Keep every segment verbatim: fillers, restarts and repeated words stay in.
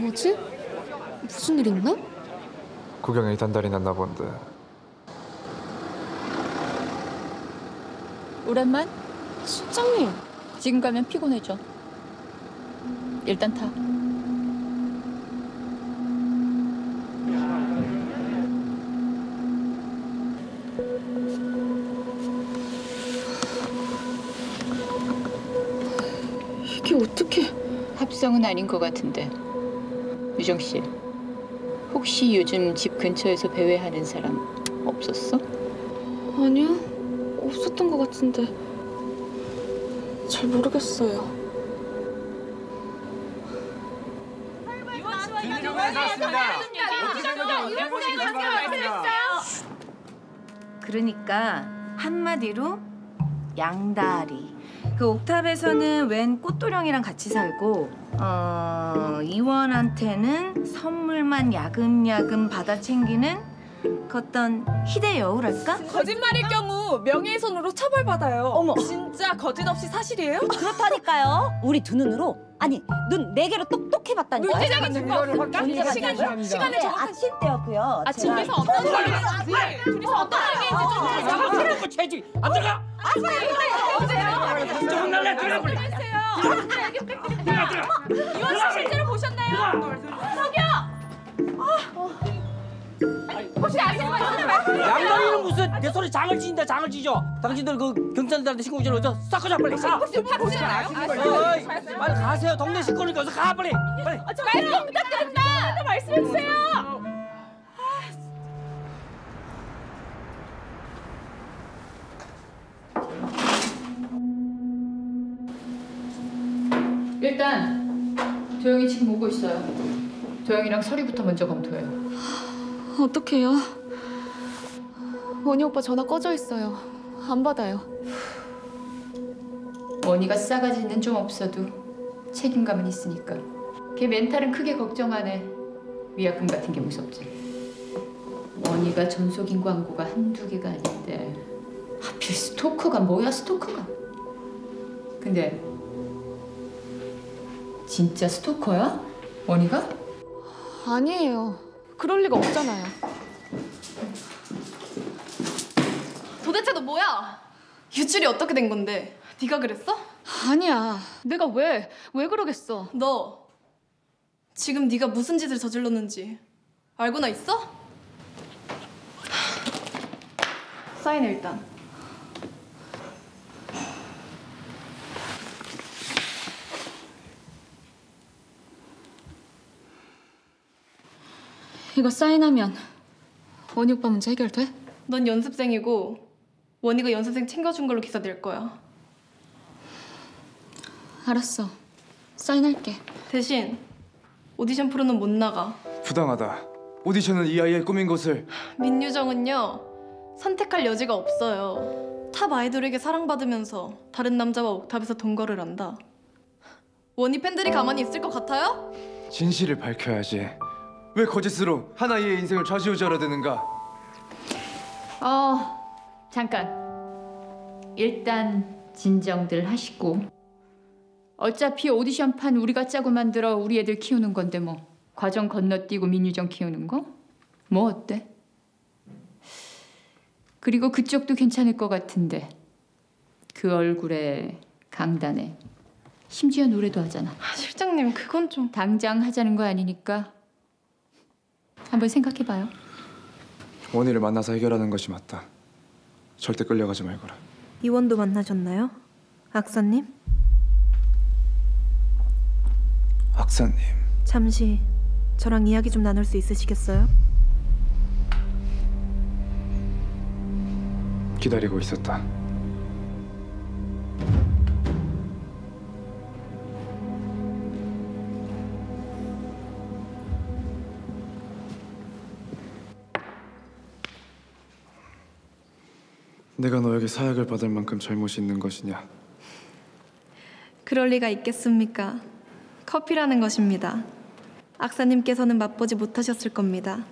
뭐지? 무슨 일 있나? 구경에 단달이 났나 본데. 오랜만? 실장님. 지금 가면 피곤해져. 일단 타. 이게 어떻게... 합성은 아닌 것 같은데. 유정 씨, 혹시 요즘 집 근처에서 배회하는 사람 없었어? 아니요, 없었던 것 같은데 잘 모르겠어요. 그러니까 한마디로 양다리. 그 옥탑에서는 웬 꽃도령이랑 같이 살고 어, 이원한테는 선물만 야금야금 받아 챙기는 그 어떤 희대 여우랄까? 거짓말일 경우 명예훼손으로 처벌받아요. 어머. 진짜 거짓 없이 사실이에요? 그렇다니까요. 우리 두 눈으로, 아니 눈 네 개로 똑똑해봤다니까요. 물질적인 증거 없습니까? 언제 시간, 봤냐고요? 시간을 네, 정확하게. 아침 때였고요. 아침에서 어떤 얘기인지, 둘이서 어떤 얘기인지 좀 잡으라고 채지 안 들어가. 좀 날래 들어가 버려. 들어가 들어가. 이원 씨 실제로 보셨나요? 저기요. 혹시 아시는 말씀 말씀해주세요. 양다리는 무슨 내 소리 장을 지진다 장을 지죠. 당신들 그 경찰들한테 신고 좀 어서 싹가자 빨리. 가. 혹시 파보시나요? 어이, 빨리 가세요. 동네 식구니까 어서 가 빨리. 빨리. 말씀 부탁드립니다. 말씀해주세요. 일단 도영이 지금 오고 있어요. 도영이랑 서리부터 먼저 검토해요. 어떡해요? 원희 오빠 전화 꺼져 있어요. 안 받아요. 원희가 싸가지는 좀 없어도 책임감은 있으니까. 걔 멘탈은 크게 걱정 안 해. 위약금 같은 게 무섭지. 원희가 전속인 광고가 한두 개가 아닌데 하필 스토커가 뭐야 스토커가. 근데 진짜 스토커야? 원희가? 아니에요. 그럴 리가 없잖아요. 도대체 너 뭐야? 유출이 어떻게 된 건데? 네가 그랬어? 아니야. 내가 왜, 왜 그러겠어. 너 지금 네가 무슨 짓을 저질렀는지 알고나 있어? 사인해 일단. 이거 사인하면 원희 오빠 문제 해결돼? 넌 연습생이고 원희가 연습생 챙겨준 걸로 기사 낼 거야. 알았어. 사인할게. 대신 오디션 프로는 못 나가. 부당하다. 오디션은 이 아이의 꿈인 것을. 민유정은요 선택할 여지가 없어요. 탑 아이돌에게 사랑받으면서 다른 남자와 옥탑에서 동거를 한다. 원희 팬들이 가만히 있을 것 같아요? 진실을 밝혀야지. 왜 거짓으로 한 아이의 인생을 좌지우지하려 드는가? 어, 잠깐. 일단 진정들 하시고. 어차피 오디션판 우리가 짜고 만들어 우리 애들 키우는 건데 뭐. 과정 건너뛰고 민유정 키우는 거? 뭐 어때? 그리고 그쪽도 괜찮을 것 같은데. 그 얼굴에 강단에. 심지어 노래도 하잖아. 아, 실장님 그건 좀... 당장 하자는 거 아니니까 한번 생각해봐요. 원희를 만나서 해결하는 것이 맞다. 절대 끌려가지 말거라. 이원도 만나셨나요? 악사님? 악사님. 잠시 저랑 이야기 좀 나눌 수 있으시겠어요? 기다리고 있었다. 내가 너에게 사약을 받을 만큼 잘못이 있는 것이냐? 그럴 리가 있겠습니까? 커피라는 것입니다. 악사님께서는 맛보지 못하셨을 겁니다.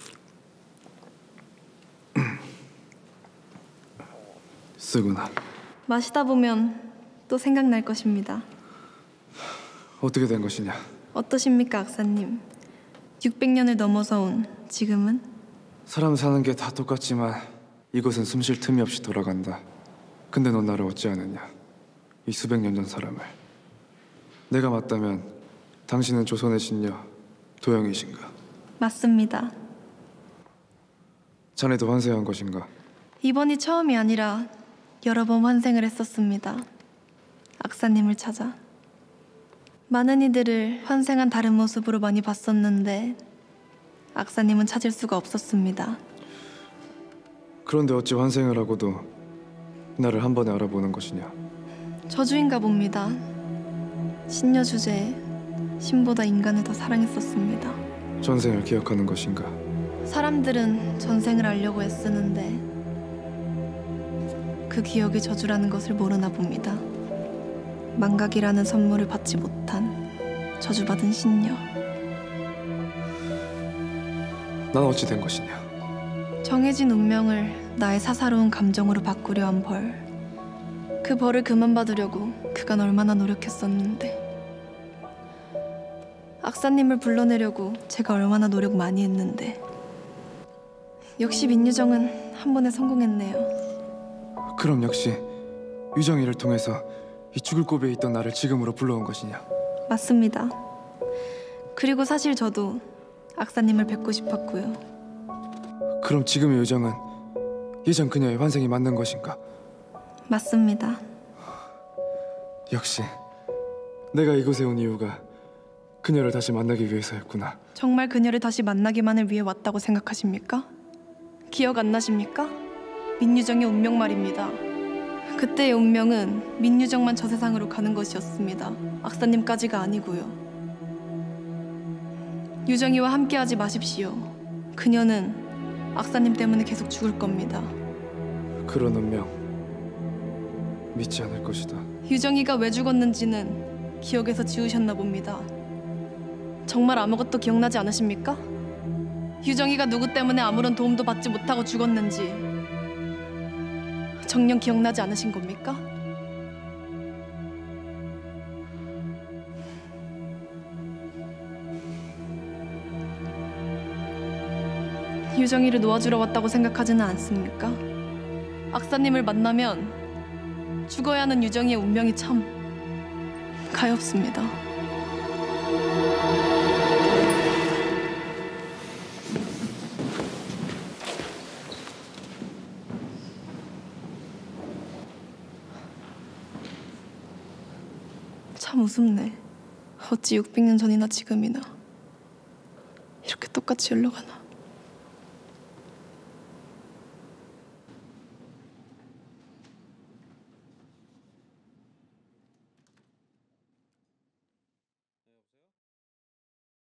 쓰구나. 마시다 보면 또 생각날 것입니다. 어떻게 된 것이냐? 어떠십니까, 악사님? 육백 년을 넘어서 온 지금은? 사람 사는 게 다 똑같지만 이곳은 숨 쉴 틈이 없이 돌아간다. 근데 넌 나를 어찌하느냐? 이 수백 년 전 사람을. 내가 맞다면 당신은 조선의 신녀 도영이신가? 맞습니다. 자네도 환생한 것인가? 이번이 처음이 아니라 여러 번 환생을 했었습니다. 악사님을 찾아. 많은 이들을 환생한 다른 모습으로 많이 봤었는데 악사님은 찾을 수가 없었습니다. 그런데 어찌 환생을 하고도 나를 한 번에 알아보는 것이냐? 저주인가 봅니다. 신녀 주제에 신보다 인간을 더 사랑했었습니다. 전생을 기억하는 것인가? 사람들은 전생을 알려고 애쓰는데 그 기억이 저주라는 것을 모르나 봅니다. 망각이라는 선물을 받지 못한 저주받은 신녀. 난 어찌 된 것이냐? 정해진 운명을 나의 사사로운 감정으로 바꾸려 한 벌. 그 벌을 그만 받으려고 그간 얼마나 노력했었는데. 악사님을 불러내려고 제가 얼마나 노력 많이 했는데. 역시 민유정은 한 번에 성공했네요. 그럼 역시 유정이를 통해서 이 죽을 고비에 있던 나를 지금으로 불러온 것이냐? 맞습니다. 그리고 사실 저도 악사님을 뵙고 싶었고요. 그럼 지금의 유정은 예전 그녀의 환생이 맞는 것인가? 맞습니다. 역시 내가 이곳에 온 이유가 그녀를 다시 만나기 위해서였구나. 정말 그녀를 다시 만나기만을 위해 왔다고 생각하십니까? 기억 안 나십니까? 민유정의 운명 말입니다. 그때의 운명은 민유정만 저 세상으로 가는 것이었습니다. 악사님까지가 아니고요. 유정이와 함께하지 마십시오. 그녀는 악사님 때문에 계속 죽을 겁니다. 그런 운명 믿지 않을 것이다. 유정이가 왜 죽었는지는 기억에서 지우셨나 봅니다. 정말 아무것도 기억나지 않으십니까? 유정이가 누구 때문에 아무런 도움도 받지 못하고 죽었는지 정녕 기억나지 않으신 겁니까? 유정이를 놓아주러 왔다고 생각하지는 않습니까? 악사님을 만나면 죽어야 하는 유정이의 운명이 참 가엾습니다. 참 우습네. 어찌 육백 년 전이나 지금이나 이렇게 똑같이 흘러가나.